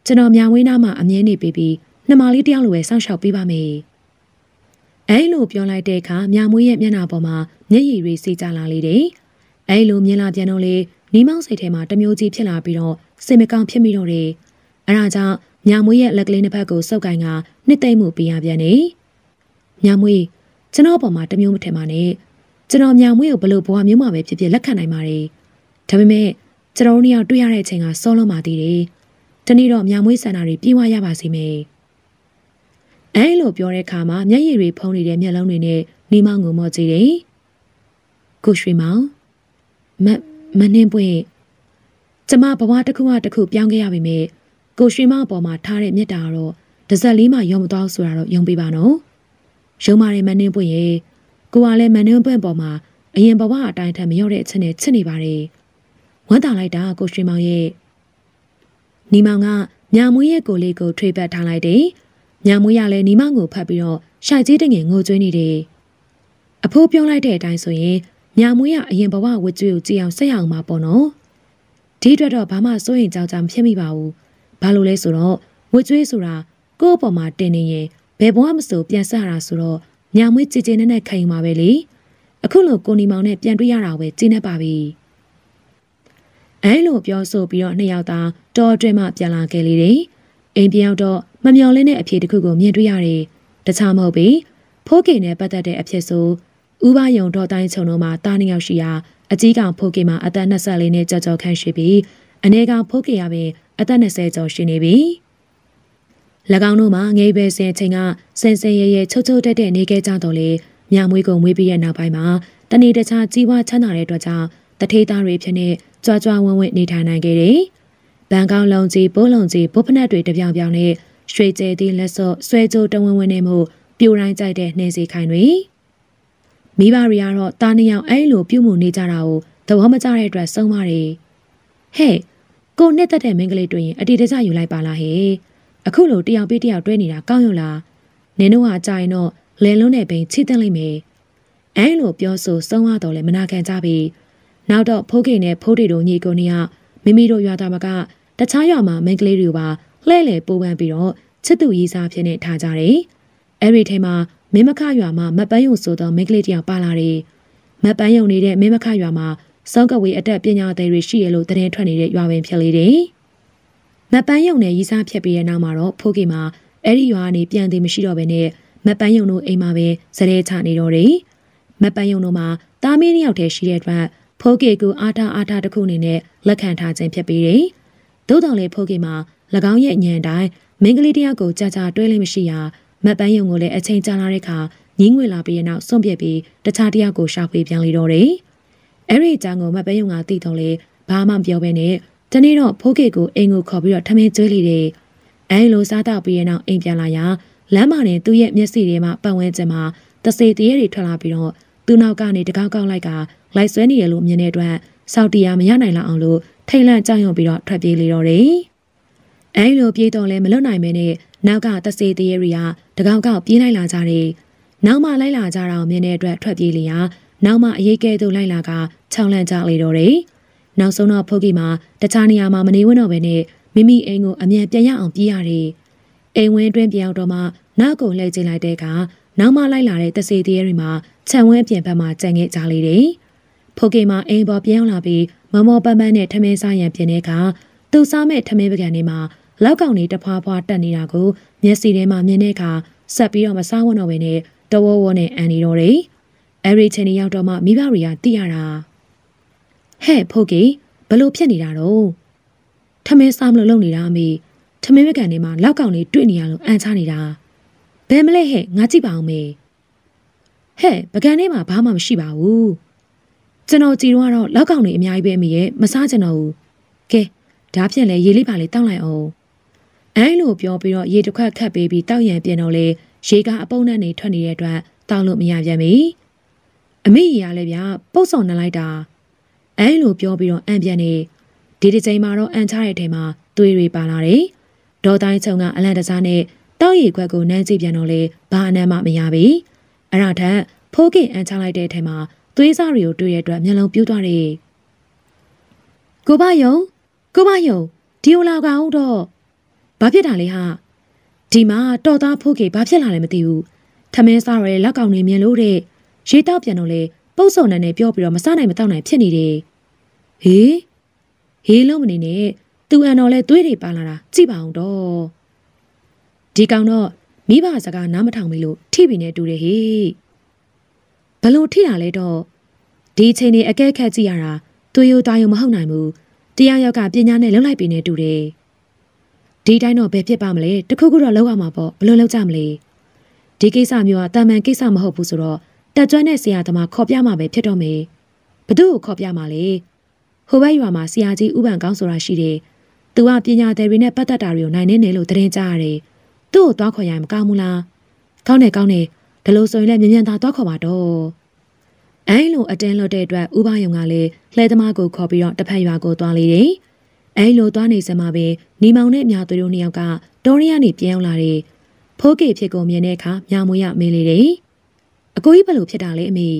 ကျွန်တော်မြန်ဝေးနားမှာအမြဲနေပြီးနှမလေးတယောက်လိုပဲစောင့်ရှောက်ပေးပါမယ်အဲလိုပြောလိုက်တဲ့အခါမြန်မွေးရဲ့မျက်နှာပေါ်မှာမျက်ရည်တွေစီးကျလာလေတယ်အဲလိုမြင်လာပြန်တော့လေနီးမောင်စိတ်ထဲမှာတမျိုးကြီးဖြစ်လာပြီးတော့စိတ်မကောင်းဖြစ်မိတော့တယ်အဲဒါကြောင့်မြန်မွေးရဲ့လက်ကလေးတစ်ဖက်ကိုစုပ်ကိုင်းကနှစ်သိမ့်မှုပေးရပြန်နေမြန်မွေးကျွန်တော်ပေါ်မှာတမျိုးမထင်ပါနဲ့ကျွန်တော်မြန်မွေးကိုဘလို့ဘဝမျိုးမှာပဲဖြစ်ဖြစ်လက်ခံနိုင်ပါတယ်ဒါပေမဲ့ကျွန်တော်တို့နှစ်ယောက်တွေ့ရတဲ့အချိန်ကစောလုံးပါသေးတယ်ဒီနေ့တော့မြန်မွေးဆန္ဒတွေပြေဝရပါစေမယ်အဲလိုပြောတဲ့အခါမှာမျက်ရည်တွေဖုံးနေတဲ့မျက်လုံးတွေနဲ့နီးမောင်ကိုမော့ကြည့်တယ်ကိုရွှေမောင်မနှင်းပွင့်ကျမဘဝတစ်ခုမှတစ်ခုပြောင်းခဲ့ရပြီမဲ့ကိုရွှေမောင်အပေါ်မှာထားတဲ့မြတ်တာကတော့တစ်စက်လေးမှယုံမသွားဆိုတာတော့ယုံပေးပါနော်ယုံပါတယ်မနှင်းပွင့်ရဲ့ကိုကလည်းမနှင်းပွင့်ပေါ်မှာအရင်ဘဝအတိုင်းထက်မရောတဲ့အချက်နဲ့ချစ်နေပါတယ်ဝမ်းသာလိုက်တာကိုရွှေမောင်ရဲ့နီမောင်ကညာမွေးရဲ့ကိုလေးကိုထွေးပတ်ထားလိုက်တယ်ညာမွေးရလည်းနီမောင်ကိုဖတ်ပြီးတော့ရှိုက်ကြီးတငယ်ငိုကြွေးနေတယ်အဖိုးပြောလိုက်တဲ့အတိုင်းဆိုရင်ညာမွေးရအရင်ဘဝဝတ်ကြွေးကိုကြည့်အောင်ဆက်ရအောင်ပါပေါ့နော်ဒီအတွက်တော့ဘာမှစိုးရင်ကြောက်ကြမဖြစ်မိပါဘူးဘာလို့လဲဆိုတော့ဝတ်ကြွေးဆိုတာကိုယ့်အပေါ်မှာတင်နေရင်ဘယ်ဘဝမဆိုပြန်ဆရတာဆိုတော့ညာမွေးကြည်ကြည်နဲ့ခိုင်မှာပဲလေအခုလိုကိုနီမောင်နဲ့ပြန်တွေ့ရတာပဲကျင်းနေပါပြီအဲလိုပြောဆိုပြီးတော့နှစ်ယောက်သားတော်အတွင်းမှပြန်လာခဲ့လေတယ်အိမ်ပြောင်းတော့မမျော်လင့်တဲ့အဖြစ်တစ်ခုကိုမြင်တွေ့ရတယ်တခြားမဟုတ်ပေဖိုးကေနဲ့ပတ်သက်တဲ့အဖြစ်ဆိုဥပယုံတော်တိုင်းချုံတို့မှာတားနှစ်ယောက်ရှိရာအကြီးကောင်ဖိုးကေမှာအသက်24နှစ်ကြော်ခန့်ရှိပြီးအနေကောင်ဖိုးကေရပင်အသက်20ကျော်ရှိနေပြီ၎င်းတို့မှာငယ်ပဲစဉ်ချိန်ကစင်စင်ရဲရဲချုပ်တက်တဲ့နေခဲ့ကြတော့လေမြမွေးကိုမွေးပြီးတဲ့နောက်ပိုင်းမှာတနေ့တခြားကြီးပွားချမ်းသာတဲ့အတွက်ကြောင့်တထေးသားတွေဖြစ်နေကြွားကြွားဝန်းဝန်းနေထိုင်နိုင်ခဲ့တယ်။ဘန်ကောက်လုံးကြီးဘိုးလုံးကြီးဘုတ်ဖနက်တွေတပြောင်ပြောင်နဲ့ရွှေကျဲသည့်လက်စော့ဆွဲကြိုးတဝန်းဝန်းနဲ့မှုပြိုတိုင်းကြိုက်တဲ့နှင်းစီခိုင်တွေမိဘတွေကတော့တားနှစ်ယောက်အဲ့လိုပြုမှုနေကြတာကိုသဘောမကျတဲ့အတွက်ဆုံးပါတယ်။ဟဲ့ကိုနှစ်သက်တဲ့မင်းကလေးတွေ့ရင်အတီတကျယူလိုက်ပါလားဟဲ့အခုလိုတယောက်ပြီးတယောက်တွဲနေတာကောင်းရောလားနင်တို့ကကြာရင်တော့လဲလုံးနဲ့ပင်ချိတက်လိမ့်မယ်။အဲ့လိုပြောဆိုဆုံးသွားတော့လဲမနာခံကြပြီ။နောက်တော့ဖိုးကိန်နဲ့ဖိုးတီတို့ညီကိုနေကမိမိတို့ရွာသားမကတခြားရွာမှာမိန်းကလေးတွေပါလှဲ့လေပိုးပန်းပြီးတော့ချစ်သူရေးစားဖြစ်နေထားကြတယ်။အဲ့ဒီထဲမှာမင်းမခရွာမှာမပန်းယုံဆိုတော့မိန်းကလေးတယောက်ပါလာတယ်။မပန်းယုံနေတဲ့မင်းမခရွာမှာစောင်းကဝေးအတက်ပညာသည်တွေရှိရလို့သတင်းထွက်နေတဲ့ရွာပင်ဖြစ်လေတယ်။မပန်းယုံနဲ့ရေးစားဖြစ်ပြီးတဲ့နောက်မှာတော့ဖိုးကိန်မှာအဲ့ဒီရွာကနေပြန်သေးမရှိတော့ဘဲနဲ့မပန်းယုံတို့အိမ်မှာပဲစရဲချနေတော့တယ်။မပန်းယုံတို့မှာတားမင်းတစ်ယောက်တည်းရှိတဲ့အတွက်ဖိုးကေကိုအားထားတစ်ခုအနေနဲ့လက်ခံထားခြင်းဖြစ်ပြီးတယ်။သို့တော်လည်းဖိုးကေမှာ၎င်းရဲ့ညံတိုင်းမင်းကလေးတယောက်ကိုကြာတွဲလို့မရှိရာမပန်းယုံကိုလည်းအချိန်ကြာလာတဲ့အခါငင်းငွေလာပြီးတဲ့နောက်စွန့်ပစ်ပြီးတခြားတယောက်ကိုရှာဖွေပြန်လေတော့တယ်။အဲ့ဒီအကြောင်းကိုမပန်းယုံကသိတော့လေဘာမှမပြောဘဲနဲ့ဒီနေ့တော့ဖိုးကေကိုအိမ်ကိုခေါ်ပြီးတော့ထမင်းကျွေးလေတယ်။အဲလိုစားတော့ပြီးတဲ့နောက်အိမ်ပြန်လာရာလမ်းမှာနဲ့သူ့ရဲ့မျက်စိတွေမှာပတ်ဝန်းကျင်မှာတစေတရေတွေထွက်လာပြီးတော့သူ့နောက်ကနေတကောက်လိုက်ကလိုက်ဆွဲနေရလို့မြင်တဲ့အတွက်စောက်တီယာမရနိုင်လောက်အောင်လို့ထိတ်လန့်ကြောက်ရွံ့ပြီးတော့ထွက်ပြေးလေတော့တယ်။အဲလိုပြေးတော့လဲမလွတ်နိုင်မဲနဲ့နောက်ကတစေတရေတွေကတကောက်ပြေးလိုက်လာကြတယ်။နောက်မှလိုက်လာကြတာကိုမြင်တဲ့အတွက်ထွက်ပြေးလေရာနောက်မှအရေးကဲသို့လိုက်လာကချောင်းလန့်ကြလေတော့တယ်။နောက်ဆုံးတော့ဖိုးကြီးမှာတခြားနေရာမှာမနေဝန်းတော့ဘဲနဲ့မိမိအိမ်ကိုအမြန်ပြန်ရအောင်ပြေးရတယ်။အိမ်ဝင်းတွင်ပြောင်းတော့မှနောက်ကိုလှည့်ကြည့်လိုက်တဲ့အခါနောက်မှလိုက်လာတဲ့တစေတရေတွေမှာခြံဝင်းပြင်ဘက်မှာကြံခဲ့ကြလေတယ်။ဖိုးကေမှာအိမ်ပေါ်ပြောင်းလာပြီးမမောပန်းပန်းနဲ့ထမင်းစားရန်ပြင်တဲ့အခါသူစားမဲ့ထမင်းပကံတွေမှာလောက်ကောင်တွေတဖွာဖွာတက်နေတာကိုမျက်စိထဲမှာမြင်တဲ့အခါဆက်ပြီးတော့မစားဝတ်တော့ဘဲနဲ့တဝဝနဲ့အန်နေတော့တယ်။အဲဒီချိန်ရောက်တော့မှမိဘတွေကသိရတာ။ဟဲ့ဖိုးကေဘလို့ဖြစ်နေတာတော့ထမင်းစားမလို့လုပ်နေတာအမေထမင်းပကံတွေမှာလောက်ကောင်တွေတွေ့နေရလို့အန်ချနေတာဘယ်မလဲဟဲ့ငါကြည့်ပါအောင်မေဟဲ့ပကံထဲမှာဘာမှမရှိပါဘူးကျွန်တော်ကြည်တော့လောက်ကောင်တွေအများကြီးပဲအမေရဲ့မစားချင်တော့ဘူးကဲဒါဖြင့်လေရေလေးပါလေးတောက်လိုက်အောင်အဲလိုပြောပြီးတော့ရေတစ်ခွက်ခတ်ပေးပြီးတောက်ရန်ပြင်တော့လေရေကအပုံနဲ့နေထွက်နေတဲ့အတွက်တောက်လို့မရပြန်ပြီအမေကြီးကလည်းဗျာပုတ်ဆောင်နှလိုက်တာအဲလိုပြောပြီးတော့အန်ပြန်နေဒီတစ်ချိန်မှာတော့အန်ချတဲ့ထဲမှာသွေးတွေပါလာတယ်ဒေါ်တိုင်းချုံကအလန့်တစားနဲ့တောက်ရီခွက်ကိုနမ်းကြည့်ပြန်တော့လေဘာအနမ်းမှမရပြီအဲ့ဒါထက်ဖိုးကိအန်ချလိုက်တဲ့အထဲမှာသွေးစားတွေကိုတွေ့ရတဲ့အတွက်မျက်လုံးပြူးသွားတယ်ကိုဘယုံဒီလိုလာကောင်တော့ဘာဖြစ်တာလဲဟာဒီမှာတော်သားဖိုးကေဘာဖြစ်လာလဲမသိဘူးထမင်းစားရတဲ့လက်ကောင်တွေမြင်လို့တဲ့ရေတောက်ပြန်တော့လေပုတ်စုံနဲ့ပြောပြီးတော့မစားနိုင်မတောက်နိုင်ဖြစ်နေတယ်ဟေးလုံးမနေနဲ့သူအန်တော်လဲသွေးတွေပါလာတာကြည့်ပါအောင်တော့ဒီကောင်တော့မိဘစကားနားမထောင်ပြီလို့ထိပြီနဲ့တူတယ်ဟေးဘလို့ထိတာလဲတော့ဒီအချိန်နေအကဲခတ်ကြည့်ရတာသွေးရိုးသားရိုးမဟုတ်နိုင်ဘူးတရားရောက်ကပညာနဲ့လှုပ်လိုက်ပြီနဲ့တူတယ်ဒီတိုင်းတော့ဘယ်ဖြစ်ပါမလဲတခုခုတော့လောက်ရမှာပေါ့ဘလို့လောက်ကြမလဲဒီကိစ္စမျိုးကတာမန်ကိစ္စမဟုတ်ဘူးဆိုတော့တက်ကျွမ်းတဲ့ဆရာသမားခေါ်ပြမှာပဲဖြစ်တော့မယ်ဘသူ့ကိုခေါ်ပြမှာလဲဟိုဘက်ရွာမှာဆရာကြီးဥပန်ကောင်းဆိုတာရှိတယ်သူကပညာသည်တွေနဲ့ပတ်သက်တာတွေကိုနိုင်နေတယ်လို့သတင်းကြားရတယ်သူ့ကိုသွားခေါ်ရရင်မကောင်းဘူးလားကောင်းတယ်ဒါလို့ဆိုရင်လည်းမြန်သာသွားခေါ်ပါတော့အဲလိုအတင်းလွတ်တဲ့အတွက်ဥပယုံကလည်းလှဲသမားကိုခေါ်ပြီးတော့တစ်ဖက်ရွာကိုသွားလေတယ်အဲလိုသွားနေစမှာပဲနီမောင်နဲ့မြာသူတို့နှစ်ယောက်ကတော်ရီကနေပြန်ရောက်လာတယ်ဖိုးကေဖြစ်ကုန်မြင်တဲ့အခါမြာမွေရမေးလေတယ်အကိုကြီးဘယ်လိုဖြစ်တာလဲအမေ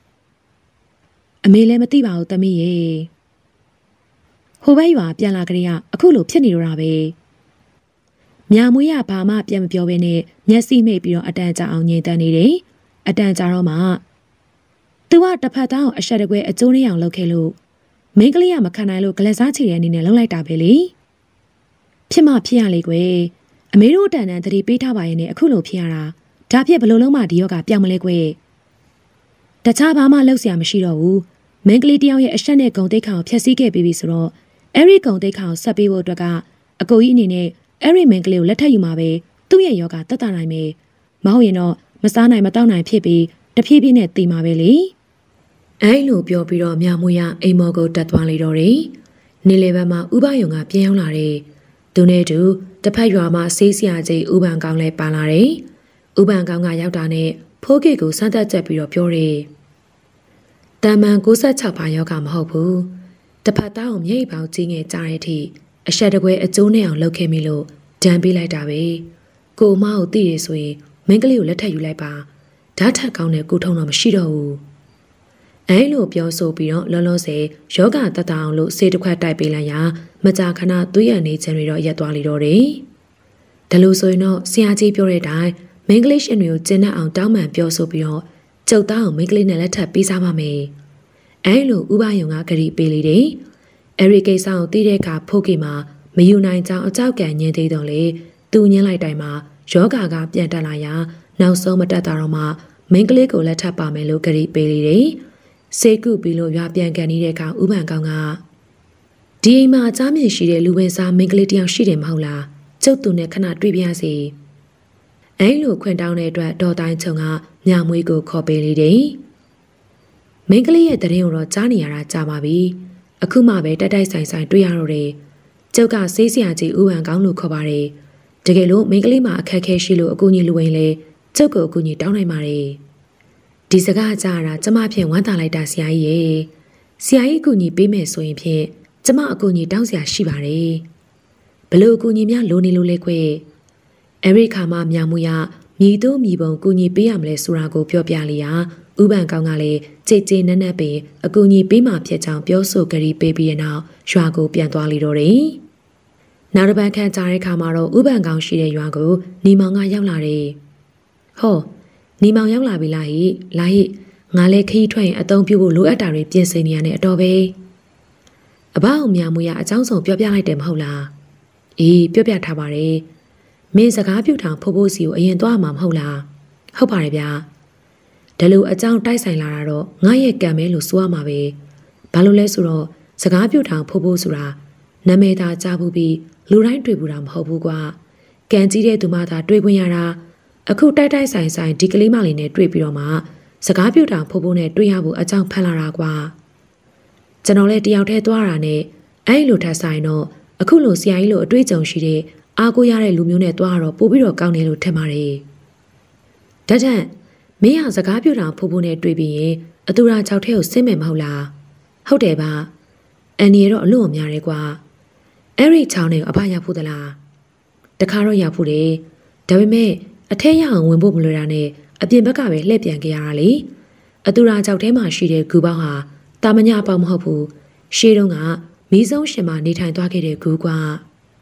လည်းမသိပါဘူးသမီးရေဟိုဘက်ရွာပြန်လာကြတဲ့အခုလိုဖြစ်နေတော့တာပဲမြာမွေရဘာမှပြန်မပြောဘဲနဲ့မျက်စိမိတ်ပြီးတော့အတန်ကြာအောင်ငြိမ်သက်နေတယ်အတန်ကြာတော့မှသူကတစ်ဖက်သားကိုအဆက်တကွဲအကျိုးနဲ့အောင်လုပ်ခဲ့လို့မိန်းကလေးကမခံနိုင်လို့ဂလက်စားချီတဲ့အနေနဲ့လှုပ်လိုက်တာပဲလေဖြစ်မှဖြစ်ရလေကွယ်အမေတို့တန်တန်သတိပေးထားပါရဲ့နဲ့အခုလိုဖြစ်ရတာဒါဖြစ်ဘလို့လုံးမဒီရောကပြောင်းမလဲကွယ်တခြားဘာမှလုပ်เสียမရှိတော့ဘူးမိန်းကလေးတယောက်ရဲ့အဆက်နဲ့ဂုံတိတ်ခါကိုဖျက်ဆီးခဲ့ပြီးပြီဆိုတော့အဲ့ဒီဂုံတိတ်ခါကိုဆက်ပေးဖို့အတွက်ကအကိုကြီးအနေနဲ့အဲ့ဒီမိန်းကလေးကိုလက်ထပ်ယူမှာပဲသူ့ရဲ့ယောဂတက်တာနိုင်မယ်မဟုတ်ရင်တော့မစားနိုင်မတောက်နိုင်ဖြစ်ပြီးတဖြည်းဖြည်းနဲ့တည်မှာပဲလေအဲ့လိုပြောပြီးတော့မြမွေရအိမ်မော်ကိုတက်သွားလေတော့တယ်နေလေဘက်မှာဥပယုံကပြန်ရောက်လာတယ်သူနဲ့တူတစ်ဖက်ရွာမှာဆေးဆရာကြီးဥပန်ကောင်းလည်းပါလာတယ်ဥပန်ကောင်းကရောက်တာနဲ့ဖိုးကေကိုစမ်းသပ်ချက်ပြီးတော့ပြောတယ်တမန်96ပါယောဂမဟုတ်ဘူးတစ်ဖက်သားကိုမြိတ်ပေါင်းကြီးငယ်ကြားတဲ့အထိအဆက်တကွဲအကျိုးနဲ့အောင်လုပ်ခဲ့မိလို့ဒဏ်ပေးလိုက်တာပဲကိုမကိုသိရဆိုရင်မင်းကလေးကိုလက်ထပ်ယူလိုက်ပါဓာတ်ထက်ကောင်းတဲ့ကိုထုံတော့မရှိတော့ဘူးအဲလိုပြောဆိုပြီးတော့လောလောဆယ်ယောဂတတအောင်လို့စေတစ်ခွက်တိုက်ပေးလိုက်ရာမကြာခဏသွေးရနေခြင်းတွေတော့ရက်သွားလေတော့တယ်ဒါလို့ဆိုရင်တော့ဆရာကြီးပြောတဲ့အတိုင်းမင်းကလေးရှင်တွေကိုကျင်းနဲ့အောင်တောင်းပန်ပြောဆိုပြီးတော့ကျုပ်သားကိုမင်းကလေးနဲ့လက်ထပ်ပေးစားပါမယ်အဲလိုဥပယုံကဂရီပေးလေတယ်အဲဒီကိစ္စကိုသိတဲ့အခါဖိုးကေမှာမယူနိုင်ကြောင်းအကြောက်ကန်ညင်းသေးတော့လေသူညင်းလိုက်တိုင်းမှာယောဂကပြန်တက်လာရာနောက်ဆုံးမတက်တာတော့မှမင်းကလေးကိုလက်ထပ်ပါမယ်လို့ဂရီပေးလေတယ်စေကုပြီးလို့ရွာပြန်ကန်နေတဲ့အခါဥပန်ကောင်းကဒီအိမ်မှာအချားမြင့်ရှိတဲ့လူဝင်စားမင်းကလေးတယောက်ရှိတယ်မဟုတ်လားကျုပ်သူနဲ့ခဏတွေ့ပြစီအဲလိုခွင့်တောင်းတဲ့အတွက်ဒေါ်တိုင်းချုံကမြမွေးကိုခေါ်ပေးလေတယ်မင်းကလေးရဲ့တရင်ကိုတော့ကြားနေရတာကြာပါပြီအခုမှပဲတိုက်တိုက်ဆိုင်ဆိုင်တွေ့ရတော့တယ်ကျုပ်ကဆေးဆရာကြီးဥပန်ကောင်းလို့ခေါ်ပါတယ်တကယ်လို့မင်းကလေးမှာအခက်ခဲရှိလို့အကူကြီးလူဝင်လေကျုပ်ကိုအကူကြီးတောင်းနိုင်ပါတယ်ဒီစကားကြားရတာကျမဖြင့်ဝမ်းသာလိုက်တာဆရာကြီးရဲ့ဆရာကြီးအကူကြီးပေးမယ်ဆိုရင်ဖြင့်ကျမအကူကြီးတောင်းစရာရှိပါတယ်ဘလို့အကူကြီးများလိုနေလို့လဲခွဲအဲ့ဒီခါမှမြမွေရမြည်တို့မြည်ပုံကူညီပေးရမလဲဆိုတာကိုပြောပြလျာဥပန်ကောင်းကလည်းကြိတ်ကြိတ်နက်နက်ပင်အကူကြီးပေးမှဖြစ်ကြောင်းပြောဆိုကြပြီးပေးပြီးတဲ့နောက်ရွာကိုပြန်သွားလေတော့တယ်နောက်တစ်ပတ်ခန့်ကြာတဲ့ခါမှာတော့ဥပန်ကောင်းရှိတဲ့ရွာကိုနီမောင်ကရောက်လာတယ်ဟောနီမောင်ရောက်လာပြီလားဟိလာဟိငါလည်းခီးထွက်ရင်အသုံးပြုဖို့လိုအပ်တာတွေပြင်ဆင်နေရတဲ့အတော်ပဲအဘအောင်မြမွေရအကြောင်းဆုံးပြောပြလိုက်တယ်မဟုတ်လားအေးပြောပြထားပါတယ်မင်းစကားပြုထောင်ဖိုးဖိုးစီကိုအရင်သွားမှာမဟုတ်လားဟုတ်ပါတယ်ဗျာဒါလို့အကြောင်းတိုက်ဆိုင်လာတာတော့ငါရဲ့ကံပဲလို့ဆိုရမှာပဲဘာလို့လဲဆိုတော့စကားပြုထောင်ဖိုးဖိုးဆိုတာနာမည်သာကြားဘူးပြီးလူတိုင်းတွေ့ဘူးတာမဟုတ်ဘူးကွာကံကြီးတဲ့သူမှသာတွေ့ခွင့်ရတာအခုတိုက်တိုက်ဆိုင်ဆိုင်ဒီကလေးမလေးနဲ့တွေ့ပြီးတော့မှစကားပြုထောင်ဖိုးဖိုးနဲ့တွေ့ရဖို့အကြောင်းဖန်လာတာကွာကျွန်တော်လည်းတယောက်တည်းသွားတာနဲ့အဲ့လိုထပ်ဆိုင်တော့အခုလိုဆရာကြီးလိုအတွေ့အကြုံရှိတဲ့အားကိုးရတဲ့လူမျိုးနဲ့သွားတော့ပို့ပြီးတော့ကောင်းတယ်လို့ထင်ပါတယ်။ဒါကြောင့်မင်းဟာစကားပြောတာဖိုးဖိုးနဲ့တွေ့ပြီးရင်အတူရာ6ထဲကိုဆင်းမယ်မဟုတ်လား။ဟုတ်တယ်ပါ။အန်ဒီတော့အလို့များတယ်ကွာ။အဲ့ဒီ6နဲ့ကိုအဖရဖို့သလား။တခါတော့ရဖို့တယ်။ဒါပေမဲ့အထက်ရအောင်ဝင်ဖို့မလွယ်တာနဲ့အပြင်ဘက်ကပဲလှည့်ပြန်ကြရတာလေ။အတူရာ6ထဲမှာရှိတဲ့ဂူပေါင်းဟာတာမညပေါင်းမဟုတ်ဘူး။ရှေးတုန်းကမီးစုံရှင်မှာနေထိုင်သွားခဲ့တဲ့ဂူကွာ။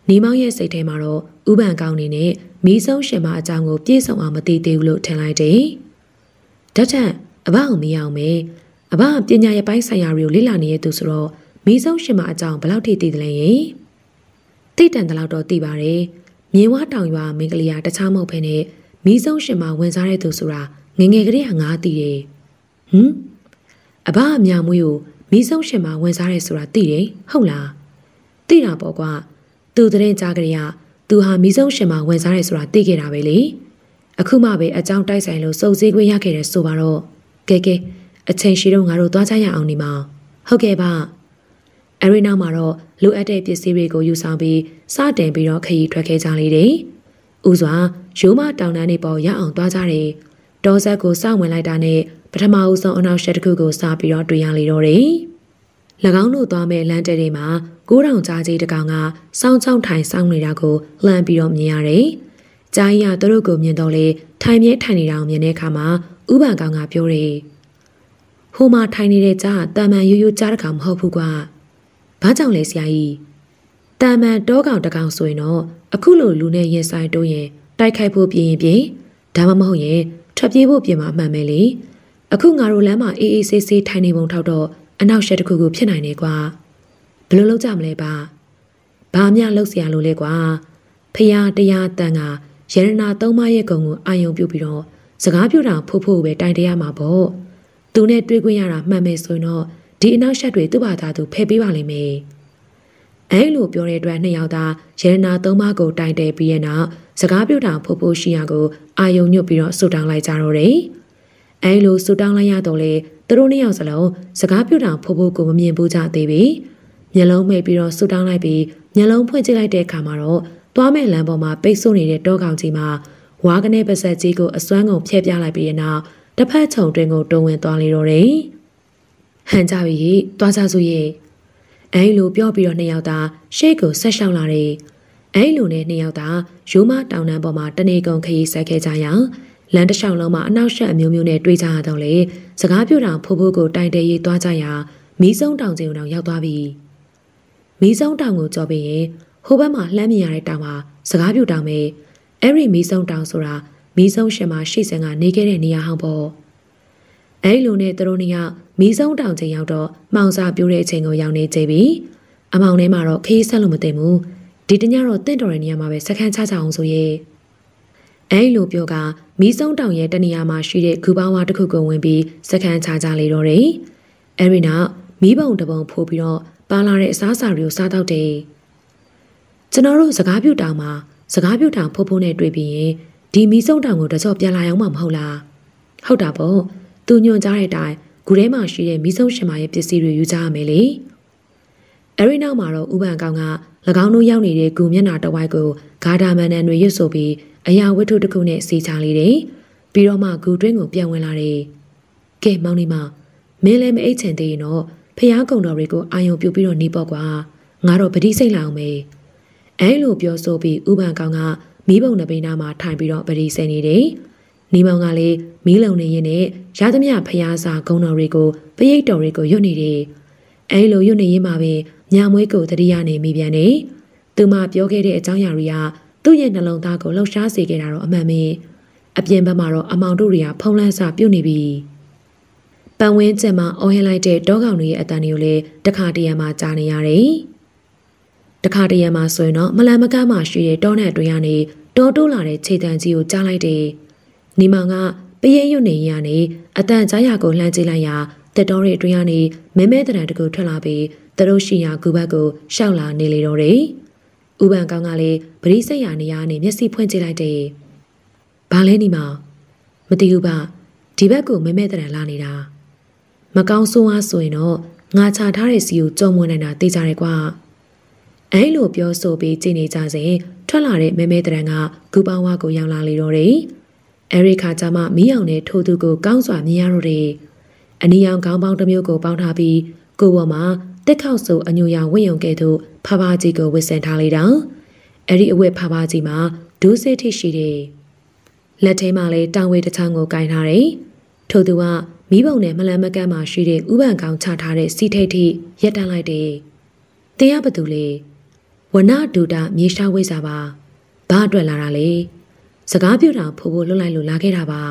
နီမောင်ရဲ့စိတ်ထဲမှာတော့ဥပန်ကောင်းနေနဲ့မီးဆုံးရှင်မအကြောင်းကိုပြေဆုံးအောင်မသိသေးဘူးလို့ထင်လိုက်တယ်။ဓာတ်ထက်အဘအောင်မရအောင်မေအဘပညာရဲ့ပိုင်းဆိုင်ရာတွေကိုလေ့လာနေတဲ့သူဆိုတော့မီးဆုံးရှင်မအကြောင်းဘယ်လောက်ထိသိတယ်လဲယင်။သိတန်တလောက်တော့သိပါတယ်။မြေဝါတောင်ရွာမင်းကလေးကတခြားမဟုတ်ဘဲနဲ့မီးဆုံးရှင်မဝင်စားတဲ့သူဆိုတာငငယ်ကလေးကငါသိတယ်။အဘအမြမွေးကိုမီးဆုံးရှင်မဝင်စားရဲဆိုတာသိတယ်ဟုတ်လား။သိတာပေါ့ကွာ။သူတဲ့ကြားကလေးကသူဟာမီးဆုံးရှင်မဝင်စားရဲဆိုတာသိခဲ့တာပဲလေ။အခုမှပဲအကြောင်းတိုက်ဆိုင်လို့စုံစည်းခွင့်ရခဲ့တယ်ဆိုပါတော့ကဲအချိန်ရှိတော့ငါတို့သွားကြရအောင်ဒီမှာဟုတ်ကဲ့ပါအဲ့ဒီနောက်မှာတော့လိုအပ်တဲ့ပစ္စည်းတွေကိုယူဆောင်ပြီးစတင်ပြီးတော့ခရီးထွက်ခဲ့ကြလေတယ်ဥစွာရိုးမတောင်တန်းနေပေါ်ရအောင်သွားကြတယ်တောဆက်ကိုစောင့်ဝင်လိုက်တာနဲ့ပထမအဦးဆုံးအနောက်ရှက်တစ်ခုကိုစပြီးတော့တွေ့ရလေတော့တယ်၎င်းတို့သွားမဲ့လမ်းတဲတွေမှာ9000ကြားကြီးတကောင်ကစောင်းချောင်းထိုင်စောင်းနေတာကိုလှမ်းပြီးတော့မြင်ရတယ်ကြားကြီးကသူတို့ကိုမြင်တော့လေထိုင်မြဲထိုင်နေတာကိုမြင်တဲ့အခါမှာဥပန်ကောင်ကပြောတယ်ဟိုမှာထိုင်နေတဲ့ကြားတာမန်ရိုးရိုးကြားတကောင်မဟုတ်ဘူးကွာဘာကြောင့်လဲဆရာကြီးတာမန်တောကောင်တကောင်ဆိုရင်တော့အခုလိုလူနဲ့ရင်ဆိုင်တိုးရင်တိုက်ခိုက်ဖို့ပြင်ရင်ဒါမှမဟုတ်ရင်ထွက်ပြေးဖို့ပြင်မှာအမှန်ပဲလေအခုငါတို့လမ်းမှာအေးအေးဆေးဆေးထိုင်နေပုံထောက်တော့အနောက်ရှက်တစ်ခုခုဖြစ်နိုင်နေကွာဘယ်လိုလုပ်ကြမလဲပါဘာမှလုပ်เสียလို့လဲကွာဖျားတရားတန်ကရတနာသုံးပါးရဲ့ဂုံကိုအာယုံပြုတ်ပြီးတော့စကားပြောတာဖို့ပဲတိုင်တရားမှာပေါ့သူနဲ့တွေ့ခွင့်ရတာမှန်မယ်ဆိုရင်တော့ဒီအနောက်ရှက်တွေသူ့ဘာသာသူဖယ်ပေးပါလိမ့်မယ်အဲလိုပြောတဲ့အတွက်နှစ်ယောက်သားရတနာသုံးပါးကိုတိုင်တယ်ပြီးရဲ့နောက်စကားပြောတာဖို့ရှိရကိုအာယုံညွတ်ပြီးတော့ဆူတောင်းလိုက်ကြတော့တယ်အဲလိုဆူတောင်းလိုက်ရတော့လေသူတို့နှစ်ယောက်စလုံးစကားပြောတာဖို့ကိုမမြင်ဘူးကြသေးပြီမျက်လုံးမှိတ်ပြီးတော့ဆူတောင်းလိုက်ပြီးမျက်လုံးဖွင့်ကြည့်လိုက်တဲ့အခါမှာတော့သွားမဲ့လမ်းပေါ်မှာပိတ်ဆို့နေတဲ့တောကောင်ကြီးမှာဝါကနေပါဆက်ကြီးကိုအစွမ်းကုန်ဖျက်ပြလိုက်ပြီးတဲ့နောက်တစ်ဖက်ခြုံတွင်ကိုတုံဝင်သွားလေတော့တယ်ဟန်ကြပြီသွားကြစို့ရဲ့အဲလိုပြောပြီးတော့နှစ်ယောက်သားရှေ့ကိုဆက်လျှောက်လာတယ်အဲလိုနဲ့နှစ်ယောက်သားရိုးမတောင်တန်းပေါ်မှာတနေကုန်ခရီးဆက်ခဲ့ကြရအောင်လမ်းတစ်လျှောက်လုံးမှာအနောက်ရှက်အမျိုးမျိုးနဲ့တွေ့ကြရတော့လေစကားပြောတာဖို့ကိုတိုင်တဲရေးသွားကြရမီးစုံတောင်ကျင်းအောင်ရောက်သွားပြီမီးစုံတောင်ကိုကြော်ပြီးရင်ဟိုဘက်မှာလှမ်းမြင်ရတဲ့တောင်မှာစကားပြောတောင်ပဲအဲ့ဒီမီးစုံတောင်ဆိုတာမီးစုံရှင်မှာရှိစင်ကနေခဲ့တဲ့နေရာဟောင်းပေါ့အဲ့လိုနဲ့သူတို့နှစ်ယောက်မီးစုံတောင်ကျင်းရောက်တော့မှောင်စာပြိုးတဲ့အချိန်ကိုရောက်နေကြပြီအမောင်ထဲမှာတော့ခရီးဆက်လို့မသိဘူးဒီတညတော့တင့်တော်တဲ့နေရာမှာပဲစခန်းချကြအောင်ဆိုရဲ့အဲ့လိုပြောကမီးစုံတောင်ရဲ့တနေရာမှာရှိတဲ့ဂူပေါင်းဝါတစ်ခုကိုဝင်ပြီးစခန်းချကြလေတော့တယ်အဲ့ဒီနောက်မီးပုံတပုံဖိုးပြီးတော့ပါလာတဲ့အစားအစာတွေကိုစားတော့တယ်ကျွန်တော်တို့စကားပြုတ်တောင်မှာစကားပြုတ်တောင်ဖိုးနဲ့တွေ့ပြီးရင်ဒီမီးစုံတောင်ကိုတကြော့ပြန်လာအောင်မဟုတ်လားဟုတ်တာပေါ့သူညွန်ကြားတဲ့အတိုင်းဂူထဲမှာရှိတဲ့မီးစုံရှင်မရဲ့ပစ္စည်းတွေယူကြရမယ်လေအဲ့ဒီနောက်မှာတော့ဥပန်ကောင်က၎င်းတို့ရောက်နေတဲ့ဂူမျက်နှာတစ်ဝိုက်ကိုဂါဒါမန်နန်တွေရွတ်ဆိုပြီးအရာဝတ္ထုတစ်ခုနဲ့စီချလေးတယ်ပြီးတော့မှဂူတွင်းကိုပြန်ဝင်လာတယ်ကဲမောင်လေးမမင်းလည်းမအိတ်ချင်သေးရင်တော့ဖျားကုံတော်တွေကိုအာယုံပြုတ်ပြီးတော့နေပေါ့ကွာငါတော့ပတိစိတ်လာအောင်မေအဲလိုပြောဆိုပြီးဥပန်ကောင်ကမီးပုံနှပိန်းသားမှာထိုင်ပြီးတော့ပတိစိတ်နေတယ်နီမောင်ကလည်းမီးလုံနေရင်နဲ့ရသမျှဖျားစာဂုံတော်တွေကိုပရိတ်တော်တွေကိုရွတ်နေတယ်အဲလိုရွတ်နေရင်မှပဲညာမွေးကိုတတိယနေမိပြန်တယ်သူမပြောခဲ့တဲ့အကြောင်းအရာတွေကသူ့ရဲ့နှလုံးသားကိုလှုပ်ရှားစေခဲ့တာတော့အမှန်ပဲအပြင်ဘက်မှာတော့အမောင်တို့တွေကဖုံးလန်းစာပြုတ်နေပြီပန်ဝင်းကျက်မှာအော်ဟင်းလိုက်တဲ့တောကောင်တွေရဲ့အတန်တွေကိုလည်းတခါတရံမှာကြားနေရတယ်တခါတရံမှာဆိုရင်တော့မလန်မကားမှရှိတဲ့တောနဲ့အတွင်းကနေတောတိုးလာတဲ့ခြေတံကြီးကိုကြားလိုက်တယ်နီမောင်ကပရိတ်ရွတ်နေရနေအတန်ကြားရကိုလှမ်းကြည့်လိုက်ရာတက်တော်ရဲ့အတွင်းကနေမဲမဲတရံတကူထွက်လာပြီးသူတို့ရှိရာကူဘက်ကိုရှောက်လာနေလေတော့တယ်ဥပန်ကောင်ကလည်းပရိစိတ်ရာနေရာနဲ့မျက်စိဖွင့်ကြည့်လိုက်တယ်။ဘာလဲနီမောင်မသိဘူးဗျဒီဘက်ကိုမဲမဲတရံလာနေတာမကောင်းဆိုးအားဆိုရင်တော့ငါချထားတဲ့စီကိုကြုံဝင်နေတာသိကြတယ်ကွာအဲလိုပြောဆိုပြီးကြည်နေကြစဉ်ထွက်လာတဲ့မဲမဲတရံကဂူပေါင်းဝါကိုရောက်လာလေတော့တယ်အဲဒီခါကျမှမီးအောင်နဲ့ထိုးသူကိုကောင်းစွာမြင်ရတော့တယ်အနီရောင်ခေါင်းပေါင်းတစ်မျိုးကိုပေါင်းထားပြီးကိုယ်ပေါ်မှာတက်ခေါက်ဆိုအညူရောင်ဝင့်ယုံကဲ့သို့ဖဖကြီးကိုဝစ်ဆင်ထားလိုက်တာအဲ့ဒီအဝတ်ဖဖကြီးမှာဒူးစစ်ထိရှိတယ်လက်ထဲမှာလည်းတောင်ဝေးတစ်ချောင်းကိုကင်ထားတယ်ထို့သူကမီးပုံနဲ့မလန်မကန်းမှာရှိတဲ့ဥပန်ကောင်ချထားတဲ့စီထိတ်ထိရက်တန်းလိုက်တယ်တင်းရဘသူလဲဝနဒူတာမြေရှားဝိစာပါဘာအတွက်လာတာလဲစကားပြောတာဖိုးဖိုးလွတ်လိုက်လို့လာခဲ့တာပါ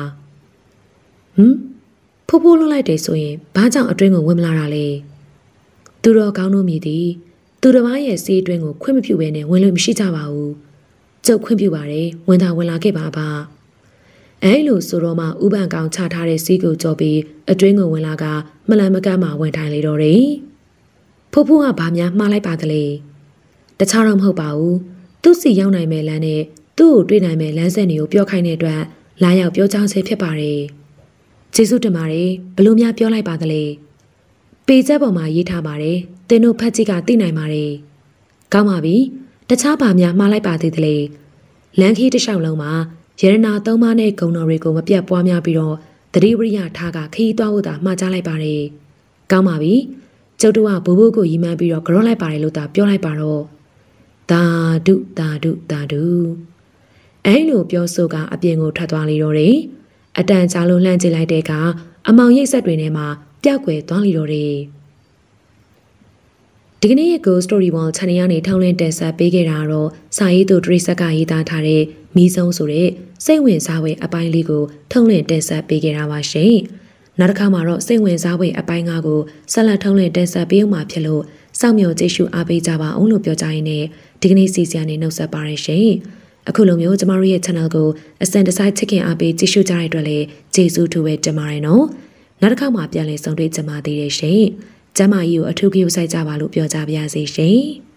ဖိုးဖိုးလွတ်လိုက်တယ်ဆိုရင်ဘာကြောင့်အတွင်းကိုဝင်မလာတာလဲသူတော်ကောင်းတို့မြည်သည်သူတစ်ပါးရဲ့စီးအတွင်းကိုခွင့်မပြုဘဲနဲ့ဝင်လို့မရှိကြပါဘူးကျုပ်ခွင့်ပြုပါတယ်ဝင်သာဝင်လာခဲ့ပါပါအဲလိုဆိုတော့မှဥပန်ကောင်ချထားတဲ့စီးကိုကြော်ပြီးအတွင်းကိုဝင်လာကမလန်မကမ်းမှဝင်ထိုင်လေတော့တယ်ဖိုးဖိုးကဘာများမှားလိုက်ပါသလဲတခြားတော့မဟုတ်ပါဘူးသူ့စီရောက်နိုင်မဲ့လမ်းနဲ့သူ့ကိုတွေ့နိုင်မဲ့လမ်းဆက်တွေကိုပြောခိုင်းတဲ့အတွက်လာရောက်ပြောကြားဆဲဖြစ်ပါတယ်ကျေးဇူးတင်ပါတယ်ဘလို့များပြောလိုက်ပါသလဲပေချက်ပေါ်မှာရေးထားပါတယ်သင်တို့ဖတ်ကြည့်ကသိနိုင်ပါတယ်ကောင်းပါပြီတခြားဘာများမှားလိုက်ပါသေးသလဲလမ်းခီးတစ်လျှောက်လုံးမှာရတနာသုံးပါးနဲ့ဂုံတော်တွေကိုမပြတ်ပွားများပြီးတော့သတိဝိရိယထားကခီးသွားဖို့သာမှားကြားလိုက်ပါတယ်ကောင်းပါပြီကျုပ်တို့ကဘိုးဘိုးကိုရီမှန်းပြီးတော့ကြောလိုက်ပါတယ်လို့သာပြောလိုက်ပါတော့သာဓုသာဓုသာဓုအဲလိုပြောဆိုကအပြင်ကိုထွက်သွားလေတော့တယ်အတန်ကြာလို့လှမ်းကြည့်လိုက်တဲ့အခါအမောင်ရိတ်ဆက်တွေထဲမှာပြောက်ွယ်သွားလေတော့တယ်ဒီကနေ့ရဲ့ Ghost Story Wall Channel ကနေထောင်းလင်းတင်ဆက်ပေးခဲ့တာတော့စာရေးသူဒရိဆက်ကရေးသားထားတဲ့မီးဆုံးဆိုတဲ့စိတ်ဝင်စားဖွယ်အပိုင်းလေးကိုထုံးလင်းတင်ဆက်ပေးခဲ့တာပါရှင်နောက်တစ်ခါမှာတော့စိတ်ဝင်စားဖွယ်အပိုင်း5ကိုဆက်လက်ထုံးလင်းတင်ဆက်ပေးအောင်မှာဖြစ်လို့စောင့်မျှော်ကြည့်ရှုအားပေးကြပါအောင်လို့ပြောကြရင်းနဲ့ဒီကနေ့စီစဉ်နေနှုတ်ဆက်ပါရရှင်အခုလိုမျိုးကျမတို့ရဲ့ channel ကိုအစံတစိုက်ချစ်ခင်အားပေးကြည့်ရှုကြတဲ့အတွက်လည်းကျေးဇူးထူပဲတင်ပါတယ်နော်နောက်တစ်ခါမှပြန်လည်ဆုံတွေ့ကြပါသေးတယ်ရှင်ကျမကြီးကိုအထူးဂရုစိုက်ကြပါလို့ပြောကြပါရစေရှင်